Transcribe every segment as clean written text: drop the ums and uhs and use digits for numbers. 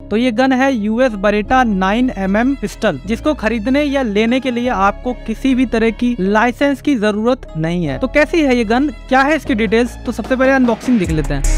तो ये गन है यूएस बरेटा 9mm पिस्टल, जिसको खरीदने या लेने के लिए आपको किसी भी तरह की लाइसेंस की जरूरत नहीं है। तो कैसी है ये गन, क्या है इसकी डिटेल्स, तो सबसे पहले अनबॉक्सिंग देख लेते हैं।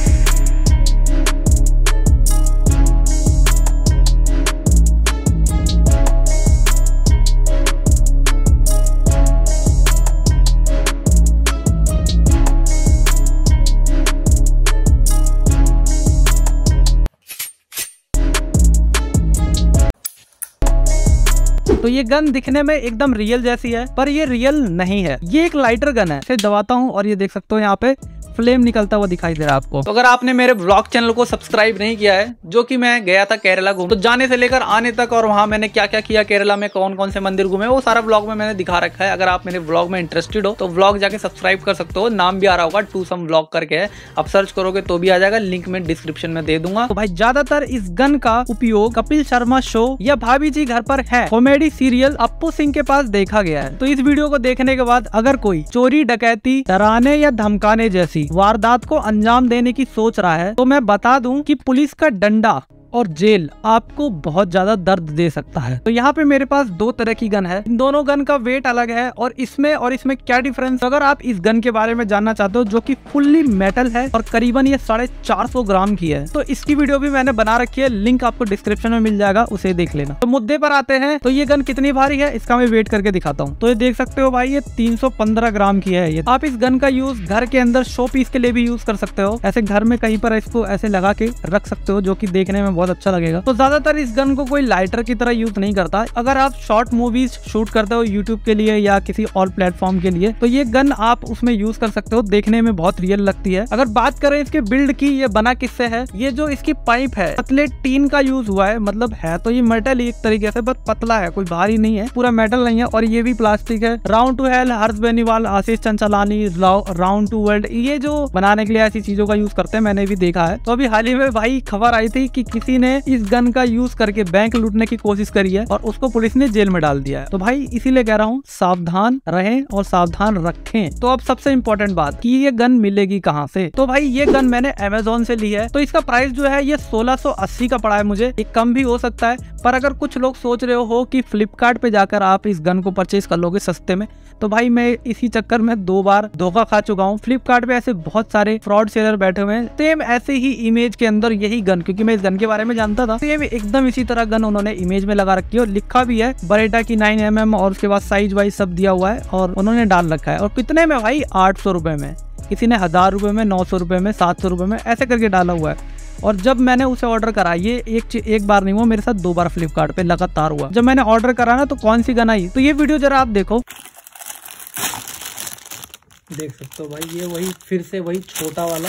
तो ये गन दिखने में एकदम रियल जैसी है, पर ये रियल नहीं है। ये एक लाइटर गन है। इसे दबाता हूँ और ये देख सकते हो यहाँ पे फ्लेम निकलता हुआ दिखाई दे रहा है आपको। तो अगर आपने मेरे ब्लॉग चैनल को सब्सक्राइब नहीं किया है, जो कि मैं गया था केरला घूम, तो जाने से लेकर आने तक और वहां मैंने क्या क्या किया, केरला में कौन कौन से मंदिर घूमे, वो सारा ब्लॉग में मैंने दिखा रखा है। अगर आप मेरे ब्लॉग में इंटरेस्टेड हो तो ब्लॉग जाके सब्सक्राइब कर सकते हो। नाम भी आ रहा होगा, टू सम ब्लॉग करके है, आप सर्च करोगे तो भी आ जाएगा, लिंक में डिस्क्रिप्शन में दे दूंगा। तो भाई ज्यादातर इस गन का उपयोग कपिल शर्मा शो या भाभी जी घर पर है कॉमेडी सीरियल अप्पू सिंह के पास देखा गया है। तो इस वीडियो को देखने के बाद अगर कोई चोरी, डकैती, डराने या धमकाने जैसी वारदात को अंजाम देने की सोच रहा है, तो मैं बता दूं कि पुलिस का डंडा और जेल आपको बहुत ज्यादा दर्द दे सकता है। तो यहाँ पे मेरे पास दो तरह की गन है। इन दोनों गन का वेट अलग है और इसमें क्या डिफरेंस। अगर आप इस गन के बारे में जानना चाहते हो, जो कि फुल्ली मेटल है और करीबन ये 450 ग्राम की है, तो इसकी वीडियो भी मैंने बना रखी है, लिंक आपको डिस्क्रिप्शन में मिल जाएगा, उसे देख लेना। तो मुद्दे पर आते हैं। तो ये गन कितनी भारी है इसका मैं वेट करके दिखाता हूँ। तो ये देख सकते हो भाई, ये 315 ग्राम की है। ये आप इस गन का यूज घर के अंदर शो पीस के लिए भी यूज कर सकते हो। ऐसे घर में कहीं पर इसको ऐसे लगा के रख सकते हो, जो की देखने में बहुत अच्छा लगेगा। तो ज्यादातर इस गन को कोई लाइटर की तरह यूज नहीं करता। अगर आप शॉर्ट मूवीज शूट करते हो यूट्यूब के लिए या किसी और प्लेटफॉर्म के लिए, तो ये गन आप उसमें यूज कर सकते हो। देखने में बहुत रियल लगती है। अगर बात करें इसके बिल्ड की, ये बना किससे है, ये जो इसकी पाइप है पतले टीन का यूज हुआ है। मतलब है तो ये मेटल एक तरीके से, बस पतला है, कोई भारी नहीं है, पूरा मेटल नहीं है। और ये भी प्लास्टिक है। Round two hell, Harsh Beniwal, Ashish Chanchlani, round two world, ये जो बनाने के लिए ऐसी चीजों का यूज करते हैं, मैंने भी देखा है। तो अभी हाल ही में भाई खबर आई थी कि किसी ने इस गन का यूज करके बैंक लूटने की कोशिश करी है और उसको पुलिस ने जेल में डाल दिया है। तो भाई इसीलिए कह रहा हूँ, सावधान रहें और सावधान रखें। तो अब सबसे इम्पोर्टेंट बात कि ये गन मिलेगी कहाँ से। तो भाई ये गन मैंने अमेजोन से ली है। तो इसका प्राइस जो है ये 1680 का पड़ा है मुझे। ये कम भी हो सकता है, पर अगर कुछ लोग सोच रहे हो कि फ्लिपकार्ट पे जाकर आप इस गन को परचेज कर लोगे सस्ते में, तो भाई मैं इसी चक्कर में 2 बार धोखा खा चुका हूँ। फ्लिपकार्ट पे ऐसे बहुत सारे फ्रॉड सेलर बैठे हुए हैं, सेम ऐसे ही इमेज के अंदर यही गन, क्योंकि मैं इस गन के बारे में जानता था, सेम एकदम इसी तरह गन उन्होंने इमेज में लगा रखी है और लिखा भी है बरेटा की 9mm और उसके बाद साइज वाइज सब दिया हुआ है और उन्होंने डाल रखा है। और कितने में भाई, 800 रुपए में, किसी ने 1000 रुपए में, 900 रुपए में, 700 रुपए में, ऐसे करके डाला हुआ है। और जब मैंने उसे ऑर्डर करा, ये एक बार नहीं हुआ, मेरे साथ 2 बार फ्लिपकार्ट पे लगातार हुआ। जब मैंने ऑर्डर करा ना, तो कौन सी गन आई, तो ये वीडियो जरा आप देखो, देख सकते हो भाई, ये वही फिर से वही छोटा वाला,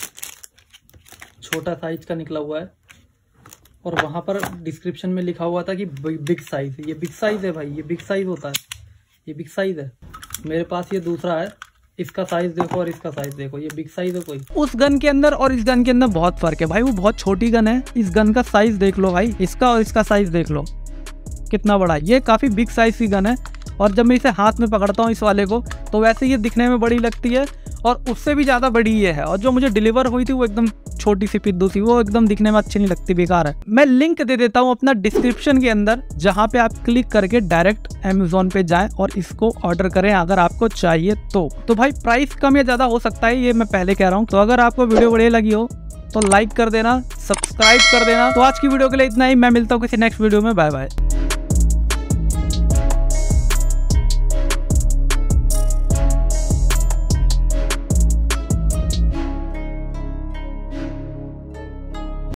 छोटा साइज का निकला हुआ है। और वहां पर डिस्क्रिप्शन में लिखा हुआ था कि बिग साइज है। ये बिग साइज है भाई, ये बिग साइज होता है, ये बिग साइज है। मेरे पास ये दूसरा है, इसका साइज देखो और इसका साइज देखो, ये बिग साइज है कोई। उस गन के अंदर और इस गन के अंदर बहुत फर्क है भाई, वो बहुत छोटी गन है। इस गन का साइज देख लो भाई, इसका और इसका साइज देख लो कितना बड़ा है। ये काफी बिग साइज की गन है। और जब मैं इसे हाथ में पकड़ता हूँ इस वाले को, तो वैसे ये दिखने में बड़ी लगती है और उससे भी ज्यादा बड़ी ये है। और जो मुझे डिलीवर हुई थी वो एकदम छोटी सी पिद्दू सी, वो एकदम दिखने में अच्छी नहीं लगती, बेकार है। मैं लिंक दे देता हूँ अपना डिस्क्रिप्शन के अंदर, जहाँ पे आप क्लिक करके डायरेक्ट अमेजोन पे जाएं और इसको ऑर्डर करें अगर आपको चाहिए तो भाई प्राइस कम या ज्यादा हो सकता है, ये मैं पहले कह रहा हूँ। तो अगर आपको वीडियो बढ़िया लगी हो तो लाइक कर देना, सब्सक्राइब कर देना। तो आज की वीडियो के लिए इतना ही, मैं मिलता हूँ किसी नेक्स्ट वीडियो में, बाय बाय।